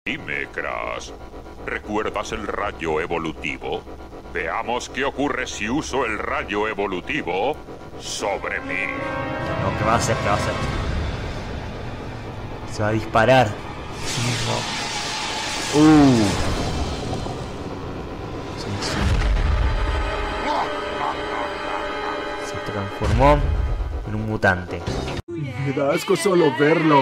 Dime, Crash, ¿recuerdas el rayo evolutivo? Veamos qué ocurre si uso el rayo evolutivo sobre mí. No, ¿qué va a hacer? ¿Qué va a hacer? Se va a disparar. Sí mismo. Sí. Se transformó en un mutante. Me da asco solo verlo.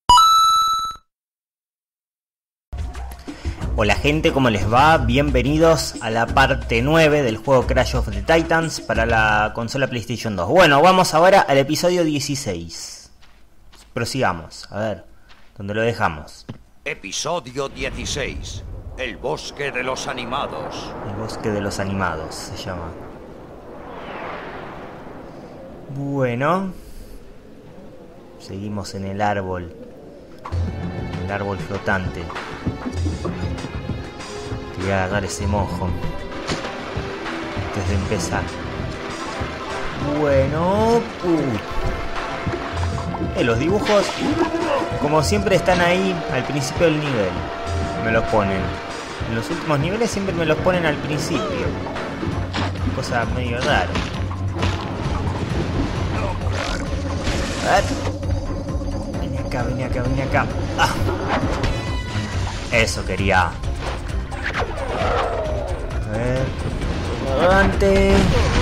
Hola gente, ¿cómo les va? Bienvenidos a la parte 9 del juego Crash of the Titans para la consola PlayStation 2. Bueno, vamos ahora al episodio 16. Prosigamos, a ver, ¿dónde lo dejamos? Episodio 16. El bosque de los animados. El bosque de los animados se llama. Bueno, seguimos en el árbol. El árbol flotante. Voy a agarrar ese mojo antes de empezar. Bueno, los dibujos, como siempre, están ahí al principio del nivel. Me los ponen. En los últimos niveles siempre me los ponen al principio. Cosa medio rara. A ver. Vení acá. Ah. Eso quería. A ver. Adelante.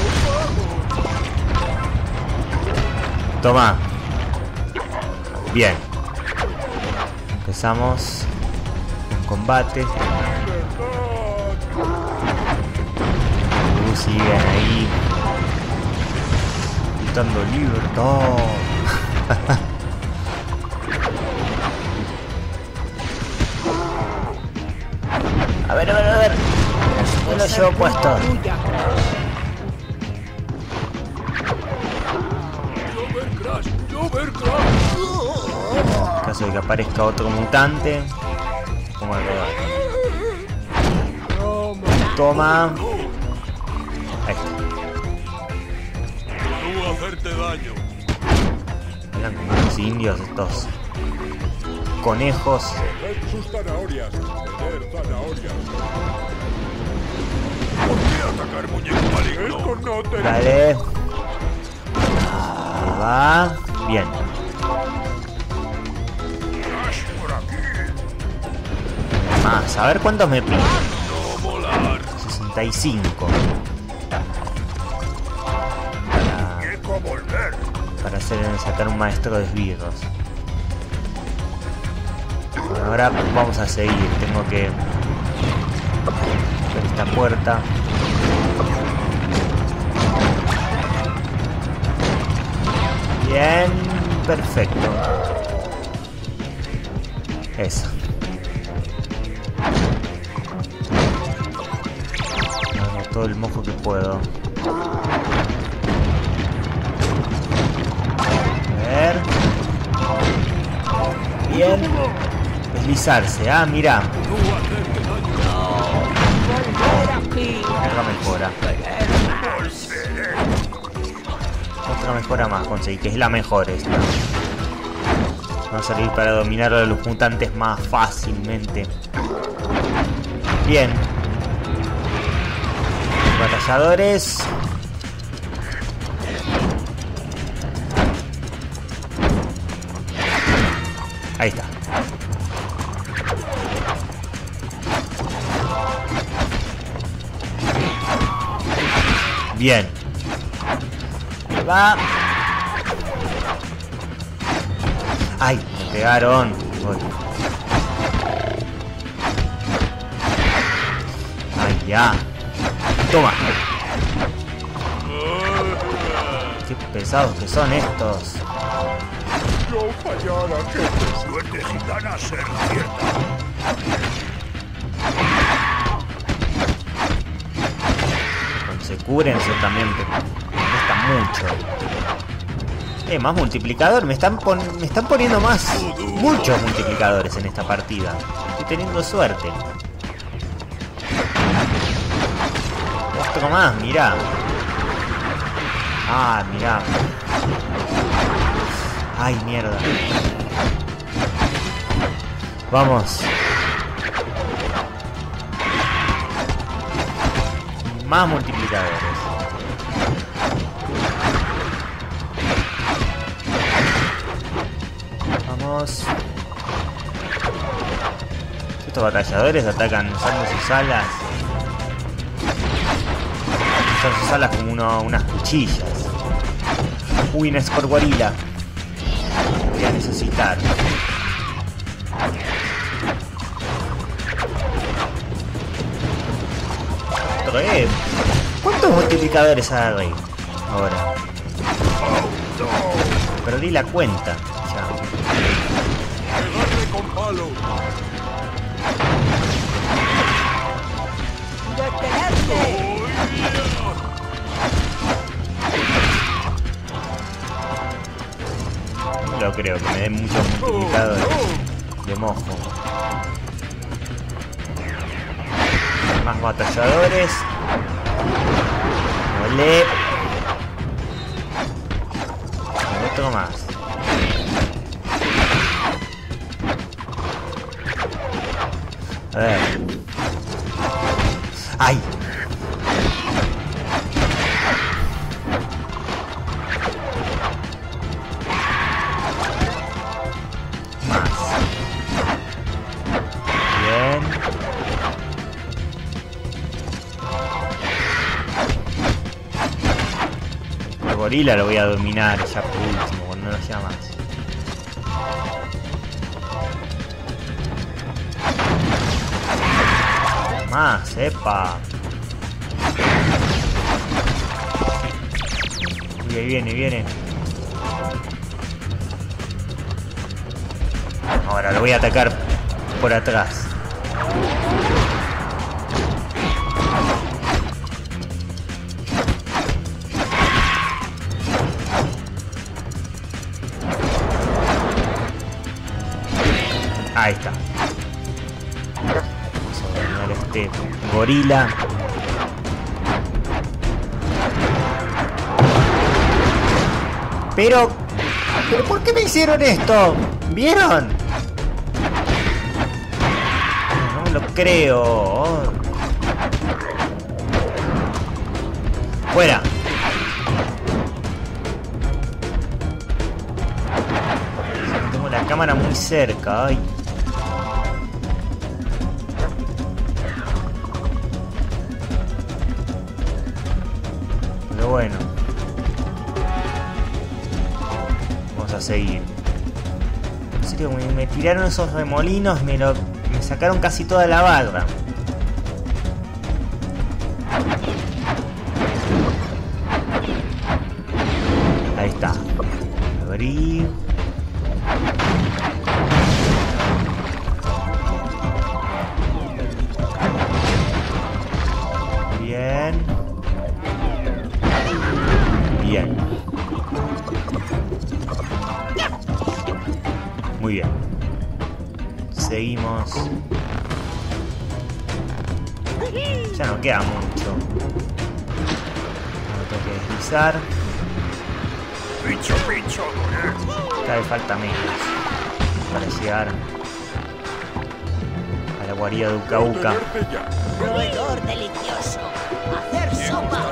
Toma. Bien. Empezamos con combate. Siguen ahí gritando libertad. A ver. No lo llevo puesto. En caso de que aparezca otro mutante, como alrededor. Toma. Ahí está. No voy a hacerte daño. Eran como los indios estos conejos. Sus zanahorias. Tener zanahorias. ¿Por qué atacar muñeco maligno? Esto no te... Dale. Ahí va. Bien. Por aquí. Más. A ver cuántos me piden. No volar. 65. Muñeco volver. Para sacar un maestro de esbirros. Bueno, ahora vamos a seguir. Tengo que ver esta puerta. Bien, perfecto. Eso. Hago todo el mojo que puedo. A ver. Bien. Deslizarse. Ah, mira. Otra mejora. Otra mejora más conseguí, que es la mejor esta. Va a servir para dominar a los mutantes más fácilmente. Bien. Batalladores. Ahí está. Bien. Ahí va. Ay, me pegaron. Ay, ya. Toma. Qué pesados que son estos. Yo fallara, jefe. Suerte gitana ser cierta. Se cúbrense también, pero cuesta mucho. Más multiplicador. Me están poniendo muchos multiplicadores en esta partida. Estoy teniendo suerte. Otro más, mirá. Ah, mirá. Ay, mierda. Vamos. Más multiplicadores. Vamos. Estos batalladores atacan usando sus alas. Usan sus alas como unas cuchillas. Uy, un Scorgorilla. Voy a necesitar. ¿Cuántos multiplicadores agarré ahora? Perdí la cuenta. Ya. Pegarle con palo. No creo que me den muchos multiplicadores de mojo. Más batalladores. Olé. Otro más. A ver. ¡Ay! Más. Bien. El gorila lo voy a dominar ya por último, cuando no haya más. Más, epa. Y ahí viene. Ahora lo voy a atacar por atrás. Ahí está. Vamos a dominar este gorila. Pero ¿por qué me hicieron esto? ¿Vieron? No me lo creo. Fuera. Tengo la cámara muy cerca. Ay. Pero bueno. Vamos a seguir. En serio, me tiraron esos remolinos, me sacaron casi toda la barra. Ahí está. Abrir. Bien. Bien. Muy bien. Seguimos. Ya no queda mucho. No tengo que deslizar. Bicho. Cada vez falta menos para llegar a la guarida de Uka Uka. Roedor delicioso. Hacer sopa.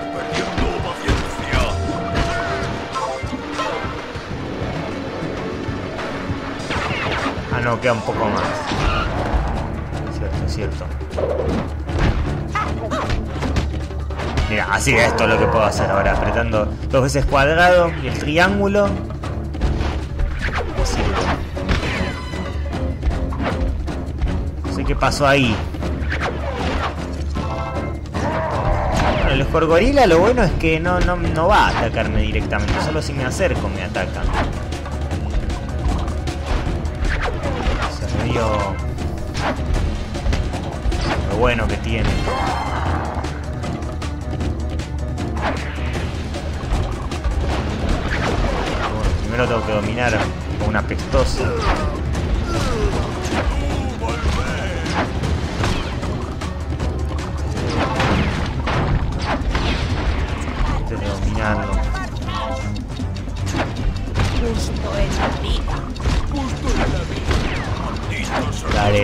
Ah, no, queda un poco más. Cierto. Mira, así que esto es lo que puedo hacer ahora, apretando 2 veces cuadrado y el triángulo. Sirve. No sé qué pasó ahí. Bueno, el Scorgorilla lo bueno es que no va a atacarme directamente, solo si me acerco me atacan. O sea, medio lo bueno que tiene. Primero tengo que dominar a un apestoso. Tengo que dominarlo. Justo en la vida. Dale.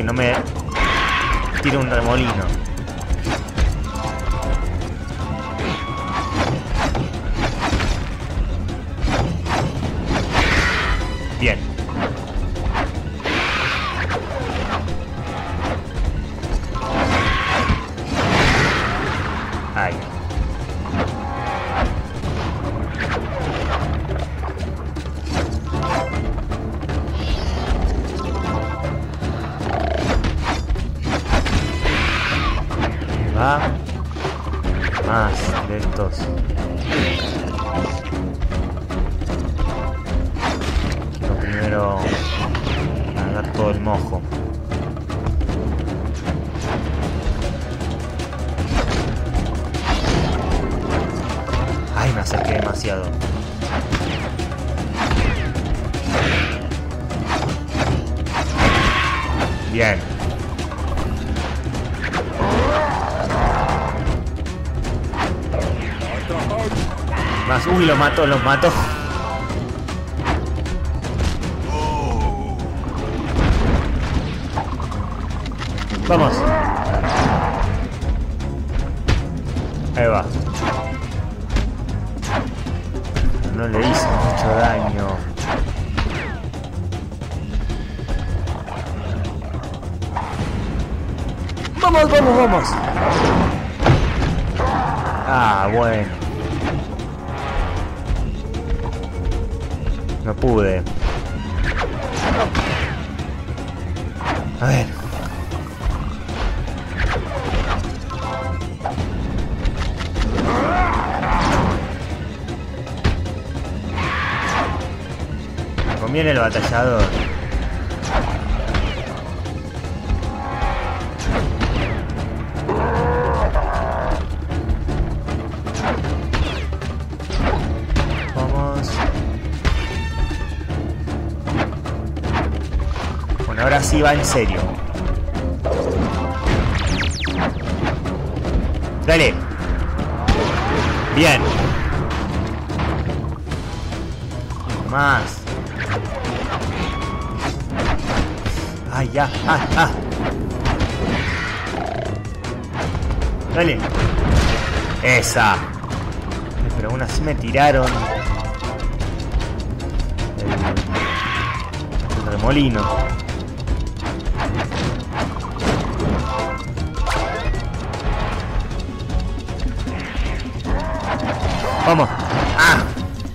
que no me tire un remolino. Bien. Ahí. Va. Más de estos. Quiero primero agarrar todo el mojo. Ay, me acerqué demasiado. Bien. Más, uy, lo mató. Vamos. Ahí va. No le hice mucho daño. Vamos. Ah, bueno. No pude. A ver. Me conviene el batallador. Ahora sí va en serio. Dale. Bien. Más. Ay, ya. Dale. Esa. Pero aún así me tiraron el remolino. Vamos. ¡Ah!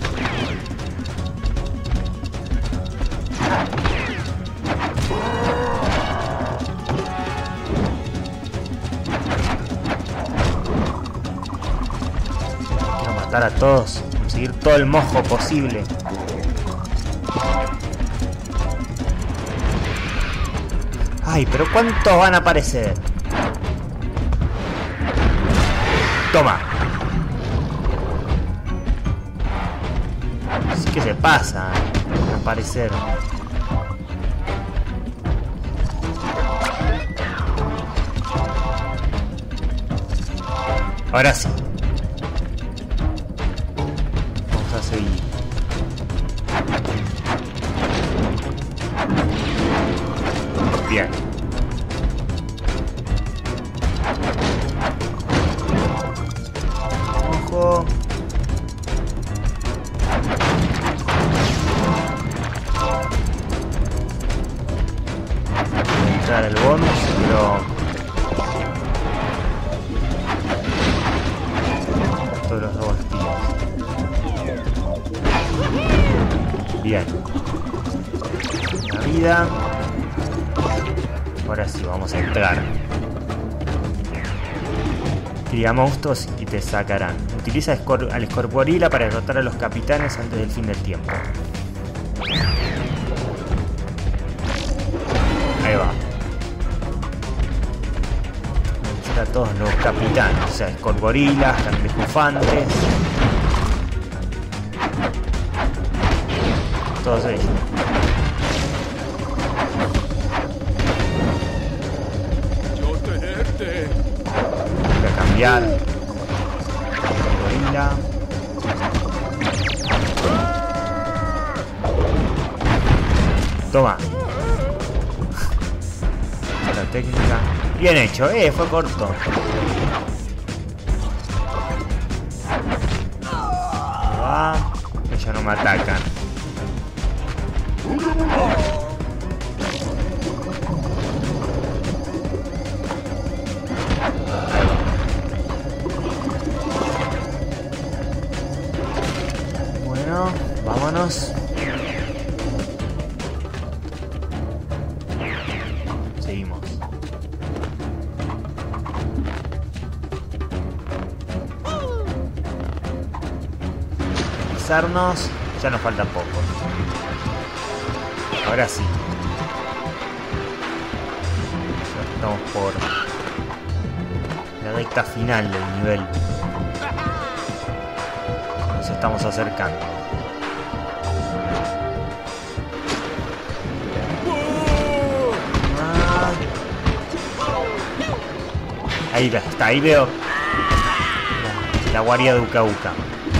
Quiero matar a todos. Conseguir todo el mojo posible. Ay, pero ¿cuántos van a aparecer? Toma. ¿Qué se pasa? Van a aparecer. Ahora sí. Vamos a seguir. Bien. Ojo. El bonus, pero todos los dos tíos. Bien. Una vida. Ahora sí, vamos a entrar. Cría monstruos y te sacarán. Utiliza al Escorporila para derrotar a los capitanes antes del fin del tiempo. Ahí va. A todos los capitanes, o sea, escorgorilas, cangrejufantes, todos ellos. Voy a cambiar. Escorgorila. Toma. técnica. Bien hecho, fue corto. Ellos no me atacan. Bueno, vámonos. Seguimos. Pisarnos. Ya nos falta poco. Ahora sí. Ya estamos por la recta final del nivel. Nos estamos acercando. Ahí está, ahí veo la guardia de Uka Uka.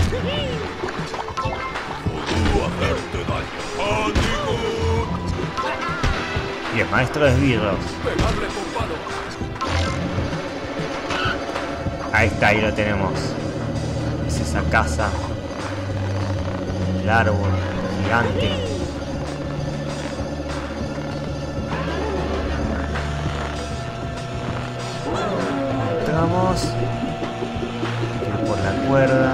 Bien, maestro de esbirros. Ahí está, ahí lo tenemos. Es esa casa. El árbol gigante. Entramos. Por la cuerda.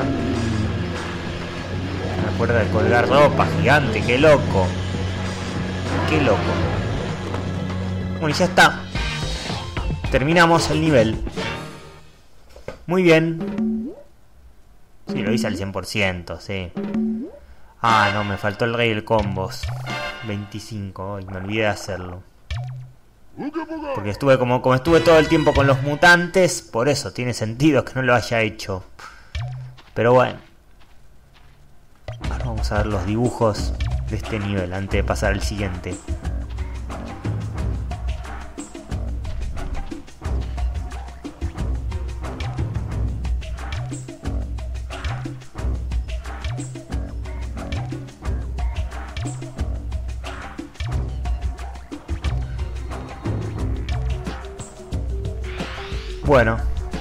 Una cuerda de colgar ropa gigante, qué loco. Qué loco. Bueno, y ya está. Terminamos el nivel. Muy bien. Sí, lo hice al 100%, sí. Ah, no, me faltó el rey del combos. 25, y me olvidé de hacerlo. Porque estuve como estuve todo el tiempo con los mutantes. Por eso tiene sentido que no lo haya hecho. Pero bueno. Ahora vamos a ver los dibujos de este nivel antes de pasar al siguiente. Bueno,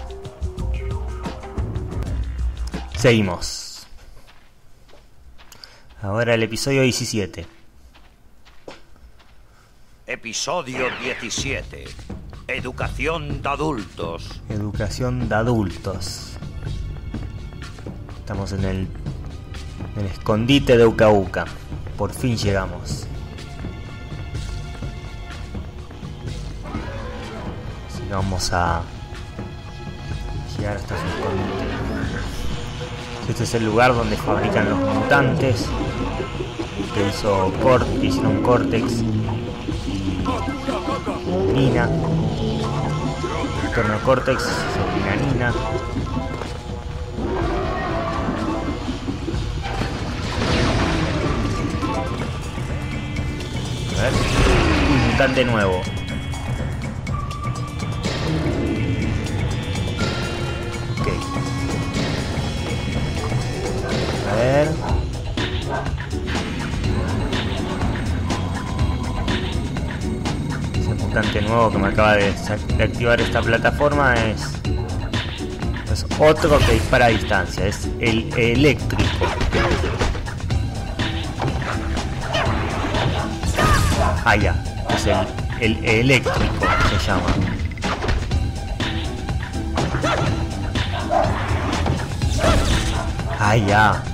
seguimos. Ahora el episodio 17. Episodio 17. Educación de adultos. Educación de adultos. Estamos en el escondite de Uka Uka. Por fin llegamos. Así que vamos a llegar hasta su escondite. Este es el lugar donde fabrican los mutantes que hicieron Cortex y Nina. El torno Cortex sobre Nina. A ver. Un mutante nuevo. A ver. Ese mutante nuevo que me acaba de activar esta plataforma es otro que dispara a distancia. Es el eléctrico. Ah, ya. Es el eléctrico se llama. Ah, ya.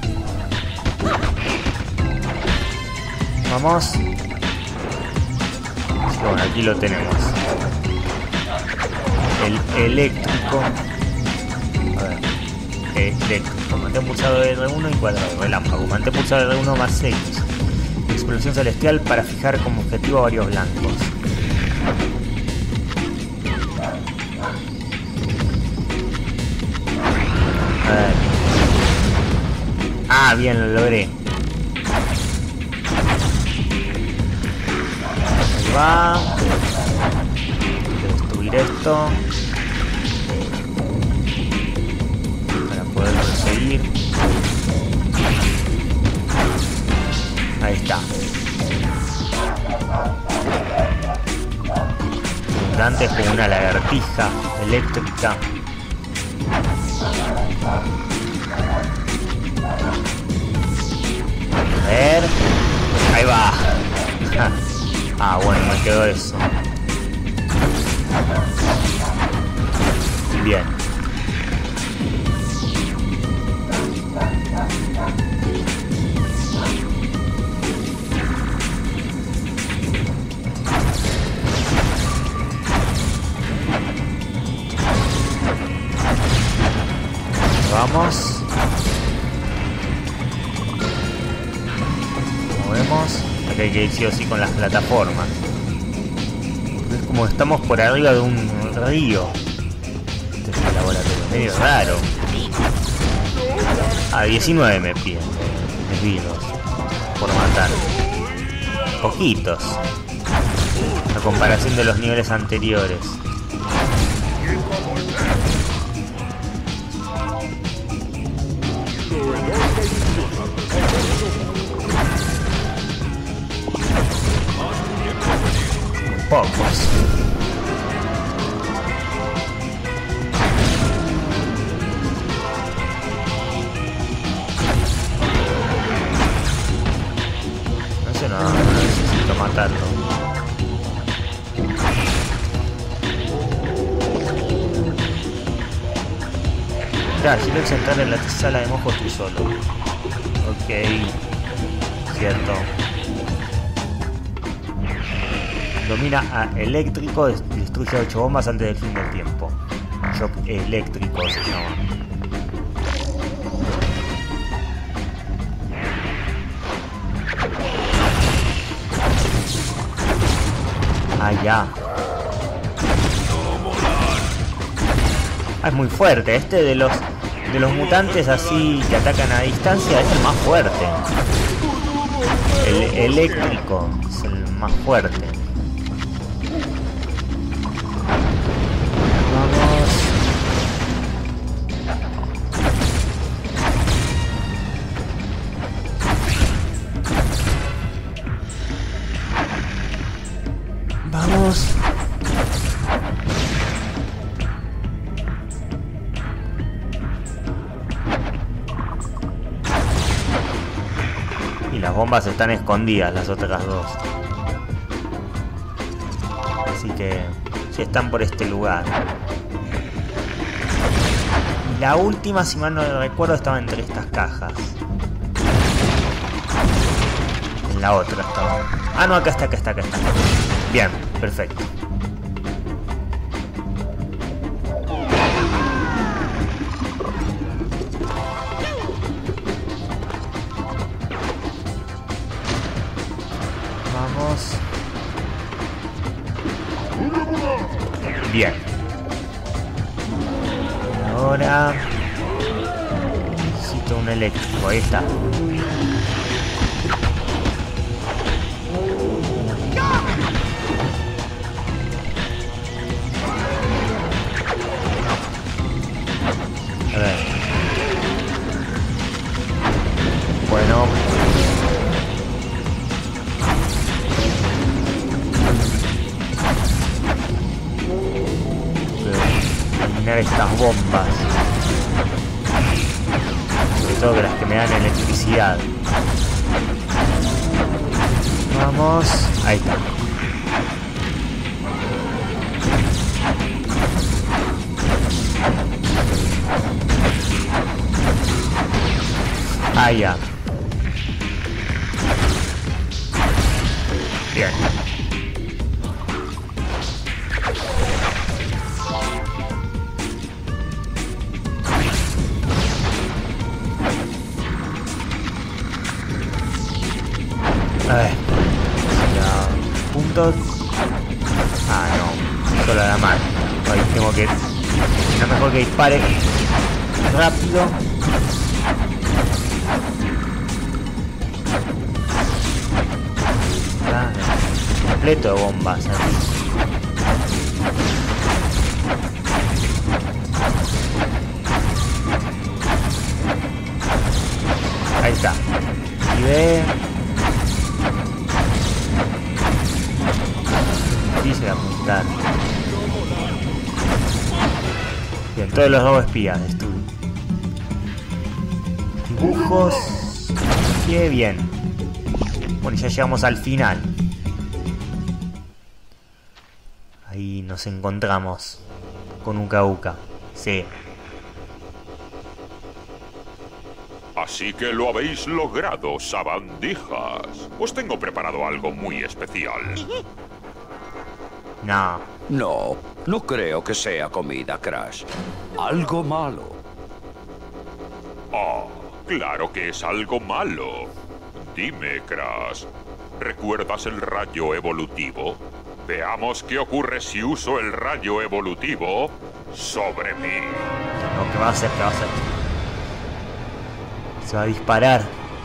Vamos. Bueno, aquí lo tenemos. El eléctrico. A ver. Eléctrico. Mantén pulsado R1 y cuadrado. Relámpago. Mantén pulsado R1 más X. Explosión celestial para fijar como objetivo a varios blancos. A ver. Ah, bien, lo logré. Va a destruir esto para poder seguir. Ahí está. mutantes como una lagartija eléctrica. A ver. Ahí va. Ah, bueno, me quedó eso. Bien. Vamos. Movemos. Acá hay que ir sí o sí con las plataformas. Es como estamos por arriba de un río. Este es un laboratorio medio raro. A 19 me piden desvíos por matar. Poquitos a comparación de los niveles anteriores. Pocos. No necesito matarlo. Ya, si quiero sentar en la sala de mojo estoy solo. Ok. Cierto. Domina a eléctrico, destruye 8 bombas antes del fin del tiempo. Shock eléctrico se llama. Ah, ya. Ah, es muy fuerte. Este de los mutantes así que atacan a distancia es el más fuerte. El eléctrico es el más fuerte. Vamos. Y las bombas están escondidas, las otras dos. Así que sí están por este lugar. Y la última, si mal no recuerdo, estaba entre estas cajas. En la otra estaba. Ah, no, acá está. Bien, perfecto. Vamos. Bien. Ahora necesito un eléctrico, ahí está. A ver. Bueno. Eliminar estas bombas. Sobre todo que las que me dan electricidad. Vamos. Ahí está. Ah, ya. Bien. A ver. Puntos. Ah, no. Solo la mano. Ahí tengo que... No, mejor que dispare rápido. Completo de bombas aquí. Ahí está. Y ve. Difícil apuntar. Bien, todos los robos espías destruí. Dibujos. Qué bien. Bueno, ya llegamos al final. Ahí nos encontramos con Uka Uka. Sí. Así que lo habéis logrado, sabandijas. Os tengo preparado algo muy especial. No. No, no creo que sea comida, Crash. Algo malo. Ah, claro que es algo malo. Dime, Crash, ¿recuerdas el rayo evolutivo? Veamos qué ocurre si uso el rayo evolutivo sobre mí. No, ¿qué va a hacer? ¿Qué va a hacer? Se va a disparar.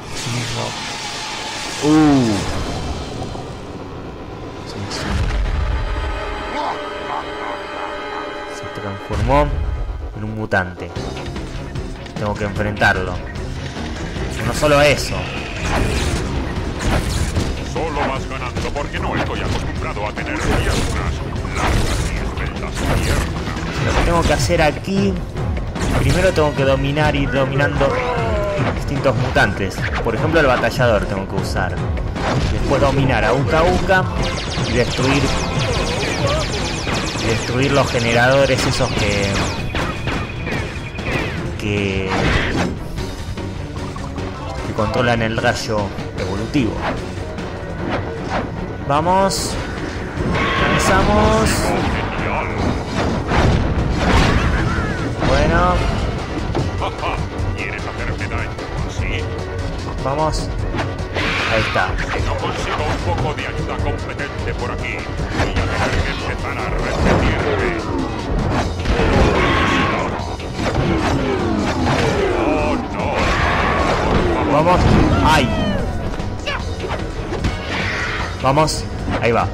Se transformó en un mutante. Tengo que enfrentarlo. No solo eso. Solo vas ganando porque no estoy acostumbrado a tener piernas largas y esbeltas piernas. Lo que tengo que hacer aquí... Primero tengo que ir dominando distintos mutantes. Por ejemplo, el batallador tengo que usar. Después dominar a Uka Uka y destruir los generadores esos que controlan el rayo evolutivo. Vamos. Comenzamos. Bueno. ¿Quieres hacerme daño así? Vamos. Ahí está. Si no consigo un poco de ayuda competente por aquí, voy a tener que empezar a repetirme. ¡Oh, no! Vamos. ¡Ay! Vamos. Ahí va.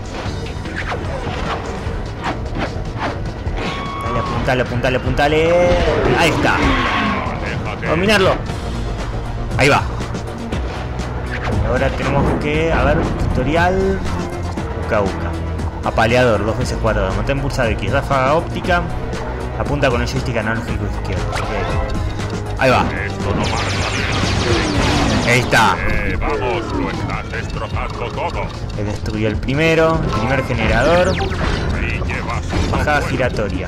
Dale, apuntale. Ahí está. Dominarlo. Ahí va. Ahora tenemos que... A ver, tutorial. Uka Uka. Apaleador, 2 veces cuadrado. Mantén pulsado X. Ráfaga óptica. Apunta con el joystick analógico izquierdo. Okay. Ahí va. Esto no marcha bien. Ahí está. Vamos, lo estás destrozando todo. He destruido el primer generador. Ahí llevas un Bajada bueno. giratoria.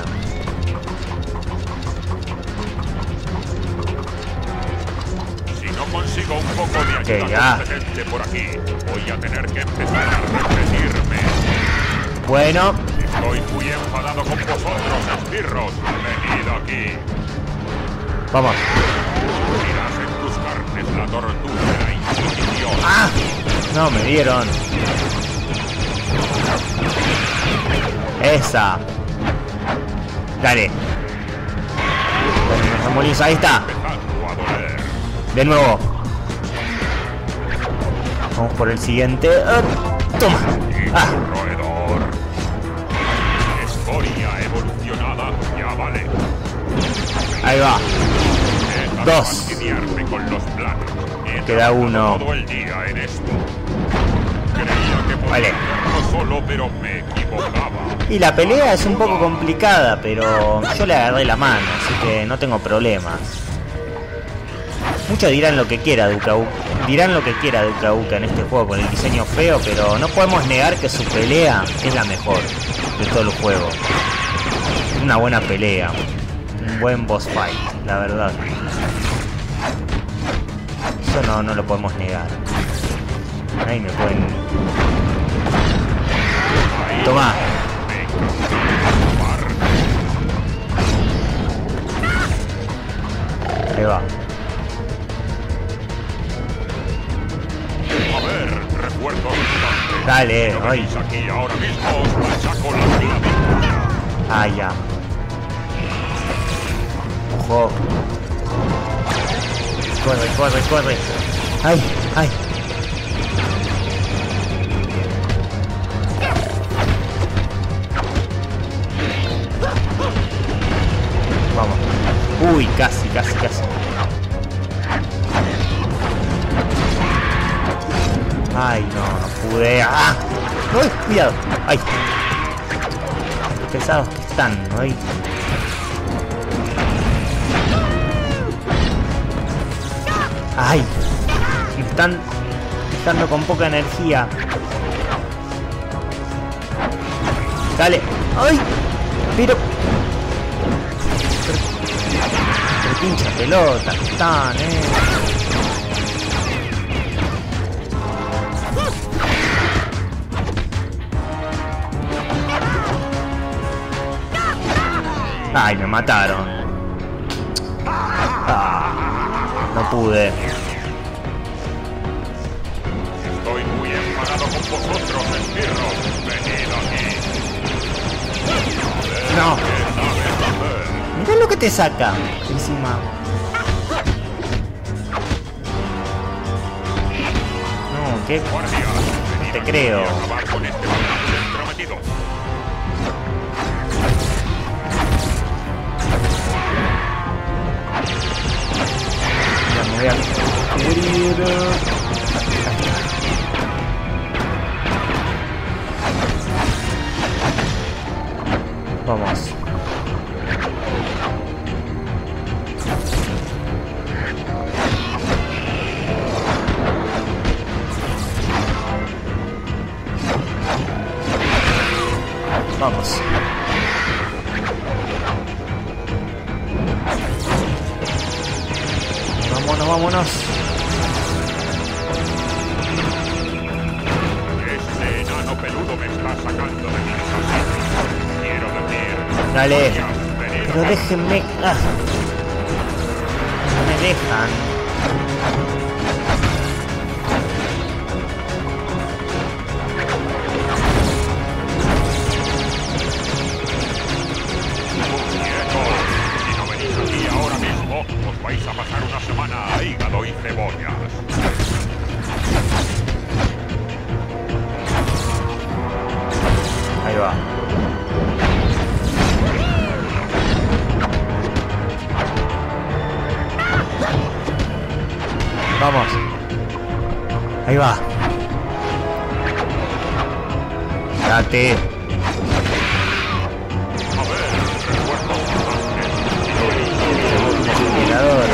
Si no consigo un poco de ayuda ya. competente por aquí, voy a tener que empezar a repetirme. Bueno. Estoy muy enfadado con vosotros, esbirros. Venid aquí. Vamos. Dirás en tus carnes la tortura de la Inquisición. ¡Ah! No, me dieron. Esa. Dale. Bueno, nos morimos. Ahí está. Empezando a doler. De nuevo. Vamos por el siguiente. Toma. Ah. Roedor. Escoria evolucionada. Ya vale. Ahí va. Deja de 2. fastidiarme con los planes. He Queda trabajado 1. todo el día en esto. Creía que podía Vale. hacerlo solo, pero me equivocaba. Y la pelea es un poco complicada, pero yo le agarré la mano, así que no tengo problemas. Muchos dirán lo que quiera de Uka Uka. Dirán lo que quiera de Uka Uka en este juego con el diseño feo, pero no podemos negar que su pelea es la mejor de todo el juego. Una buena pelea, un buen boss fight, la verdad. Eso no lo podemos negar. Ahí me pueden... Toma. Ahí va. A ver, recuerdo instantes. Dale, ay. Aquí ahora mismo os machaco la clavícula. Ah, ya. Ojo. Corre. Ay. Vamos. Uy, casi. Ay, no pude. ¡Ah! ¡Uy! Cuidado. ¡Ay! Qué pesados que están, ¿no? Ay. ¡Ay! Me están dejando con poca energía. Dale. ¡Ay! Pero pincha pelota que están, Ay, me mataron. No pude. Estoy muy enfadado con vosotros, esbirros. Venid aquí. No. ¿Qué sabes hacer? Mirá lo que te saca encima. No, ¿qué? Guardias, venid Te aquí creo. y acabar con este bandido entrometido. Ya me voy a cubrir. Vamos. Vamos. Vámonos, vámonos. Este enano peludo me está sacando de mi casa. Quiero decir... Dale. Guardias, venid Pero aquí. déjenme. No me dejan. ¡Quietos! Si no venís aquí ahora mismo, os vais a pasar una semana a hígado y cebollas. Ahí va. Vamos. Ahí va. Date. A ver, recuerdo Acelerador.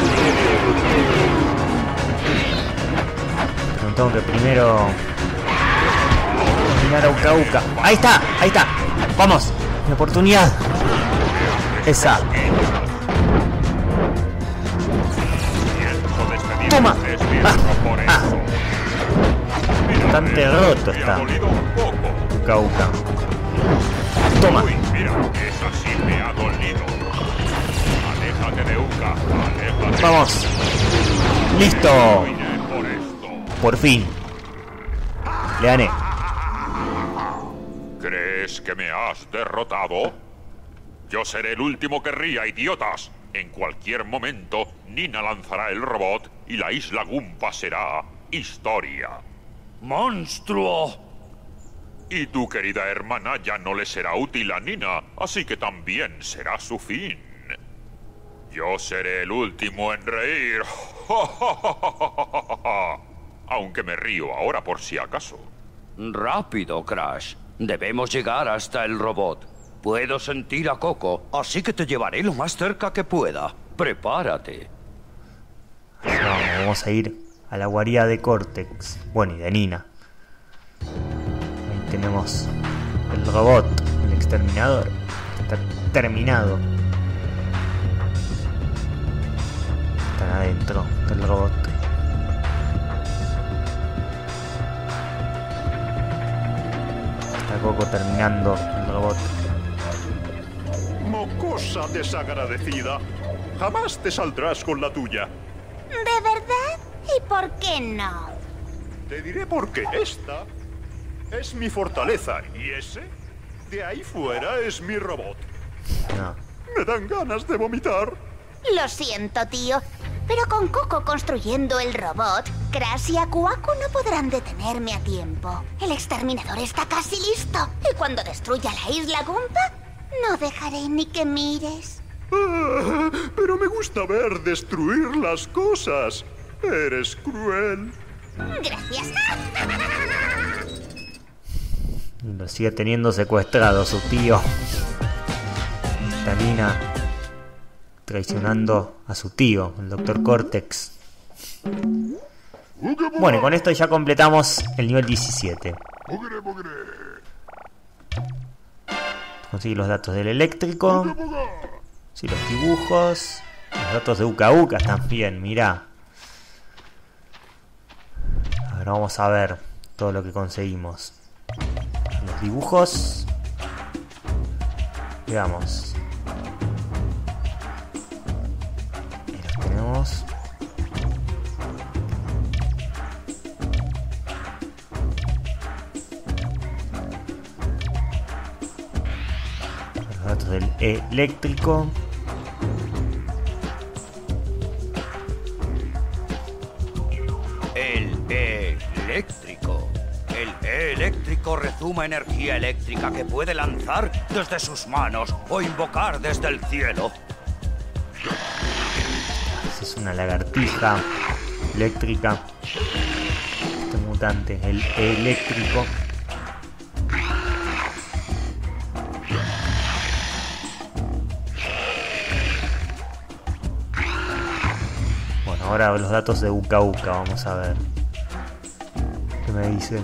Pero tengo que primero terminar a Uka Uka. Ahí está, ahí está. Vamos. Mi oportunidad. Esa. Toma. por Ah. eso. Bastante roto Me ha está. dolido un poco. Uka Uka. Toma. Uy, mira, esa sí me ha dolido. Aléjate de Uka, aléjate. Vamos. Listo. Vine por esto. Por fin. Le gané. ¿Crees que me has derrotado? Yo seré el último que ría, idiotas. En cualquier momento, Nina lanzará el robot y la isla Goomba será historia. ¡Monstruo! Y tu querida hermana ya no le será útil a Nina, así que también será su fin. Yo seré el último en reír. Aunque me río ahora por si acaso. Rápido, Crash. Debemos llegar hasta el robot. Puedo sentir a Coco, así que te llevaré lo más cerca que pueda. Prepárate. Vamos a ir a la guarida de Cortex. Bueno, y de Nina. Ahí tenemos el robot, el exterminador. Está terminado. Están adentro del robot. Está Coco terminando el robot. Mocosa desagradecida. Jamás te saldrás con la tuya. ¿De verdad? ¿Y por qué no? Te diré por qué esta es mi fortaleza y ese, de ahí fuera, es mi robot. No. Me dan ganas de vomitar. Lo siento, tío. Pero con Coco construyendo el robot, Crash y Aku Aku no podrán detenerme a tiempo. El exterminador está casi listo. Y cuando destruya la isla Goomba, no dejaré ni que mires. Ah, pero me gusta ver destruir las cosas. Eres cruel. Gracias. Y lo sigue teniendo secuestrado su tío. Nina traicionando a su tío, el Dr. Cortex. Bueno, y con esto ya completamos el nivel 17. Conseguir los datos del eléctrico. Sí, los dibujos. Los datos de Uka Uka también, mirá. Ahora vamos a ver todo lo que conseguimos. Los dibujos. Veamos. Ahí los tenemos. Los datos del eléctrico. El eléctrico rezuma energía eléctrica que puede lanzar desde sus manos o invocar desde el cielo. Esa es una lagartija eléctrica. Este mutante, el eléctrico. Bueno, ahora los datos de Uka Uka, vamos a ver. ¿Qué me dice?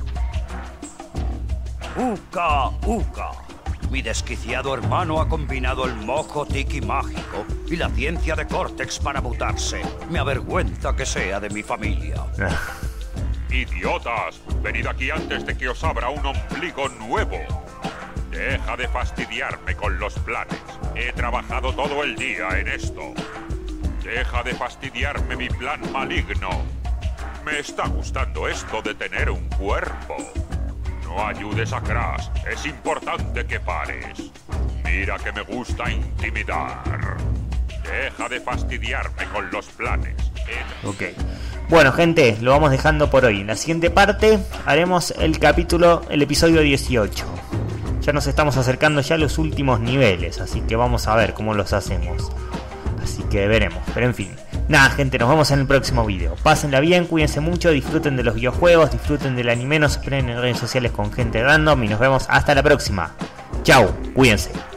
Uka Uka. Mi desquiciado hermano ha combinado el mojo tiki mágico y la ciencia de Cortex para mutarse. Me avergüenza que sea de mi familia. ¡Idiotas! Venid aquí antes de que os abra un ombligo nuevo. Deja de fastidiarme con los planes. He trabajado todo el día en esto. Deja de fastidiarme mi plan maligno. Me está gustando esto de tener un cuerpo. No ayudes a Crash. Es importante que pares. Mira que me gusta intimidar. Deja de fastidiarme con los planes. Ok. Bueno, gente, lo vamos dejando por hoy. En la siguiente parte haremos el episodio 18. Ya nos estamos acercando ya a los últimos niveles, así que vamos a ver cómo los hacemos. Así que veremos, pero en fin. Nada, gente, nos vemos en el próximo video. Pásenla bien, cuídense mucho, disfruten de los videojuegos, disfruten del anime, no se peleen en redes sociales con gente random y nos vemos hasta la próxima. Chau, cuídense.